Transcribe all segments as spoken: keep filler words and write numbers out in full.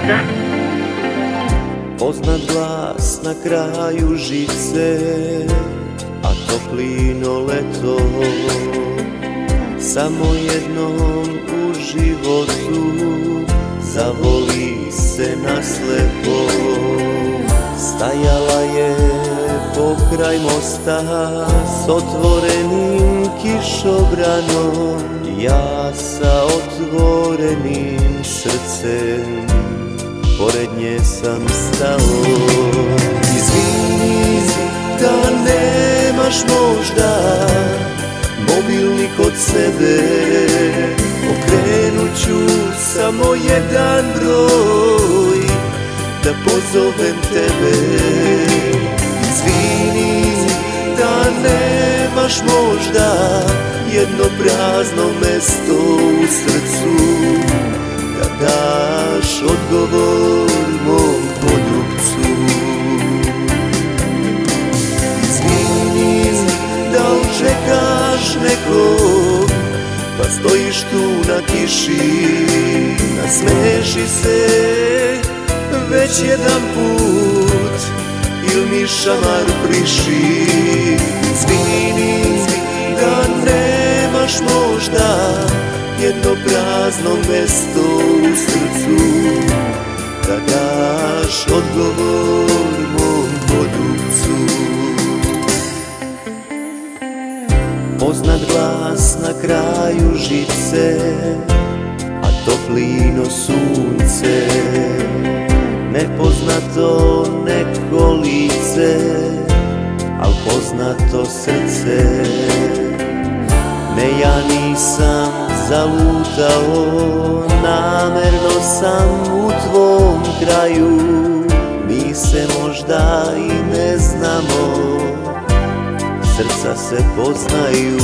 ulica. Poznat glas na kraju žice, a toplino leto. Samo jednom u životu zavoli se naslepo. Stajala je pokraj mosta s otvorenim kišobranom, ja sa otvorenim srcem pored nje sam stao. Izvini da nemaš možda mobilni kod sebe, okrenut ću samo jedan broj da pozovem tebe. Izvini da nemaš možda jedno prazno mesto u srcu, da daš odgovor mom poljubcu. Izvini da li čekaš nekog, pa stojiš tu na kiši, nasmeši se već jedan put, il mi šamar priši. Izvini da nemaš možda jedno prazno mesto u srcu, da daš odgovor mom poljubcu. Poznat glas na kraju žice, a toplino sunce, nepoznato neko lice, al poznato srce. Ne, ja nisam zalutao, namerno sam u tvom kraju, mi se možda i ne znamo, srca se poznaju.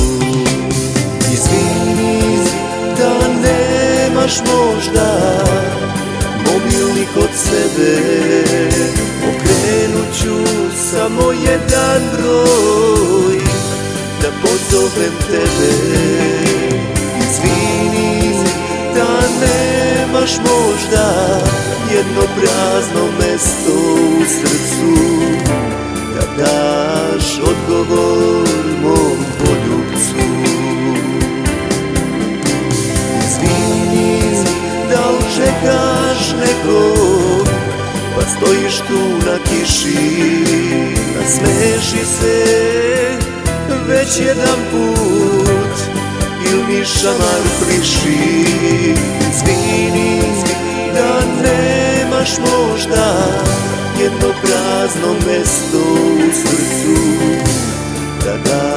Izvini da nemaš možda mobilni kod sebe, okrenut ću samo jedan broj da pozovem tebe. Izvini da nemaš možda jedno prazno mesto u srcu, da daš odgovor mom poljubcu. Izvini da li čekaš nekog, pa stojiš tu na kiši, nasmeši se već jedan put, il mi šamar priši. Izvini da nemaš možda jedno prazno mesto u srcu, da daš